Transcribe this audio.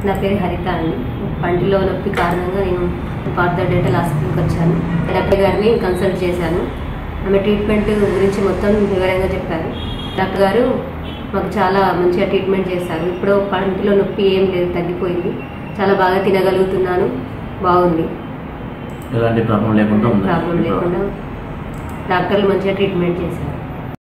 నా పేరు హరిత అండి. పంటిలో నొప్పి కారణంగా నేను ఫర్దర్ డెంటల్ హాస్పిటల్కి వచ్చాను. డాక్టర్ గారిని కన్సల్ట్ చేశాను. ఆమె ట్రీట్మెంట్ గురించి మొత్తం వివరంగా చెప్పారు. డాక్టర్ గారు మాకు చాలా మంచిగా ట్రీట్మెంట్ చేశారు. ఇప్పుడు పంటిలో నొప్పి ఏం లేదు, తగ్గిపోయింది. చాలా బాగా తినగలుగుతున్నాను. బాగుంది, ఎలాంటి ప్రాబ్లం లేకుండా డాక్టర్లు మంచిగా ట్రీట్మెంట్ చేశారు.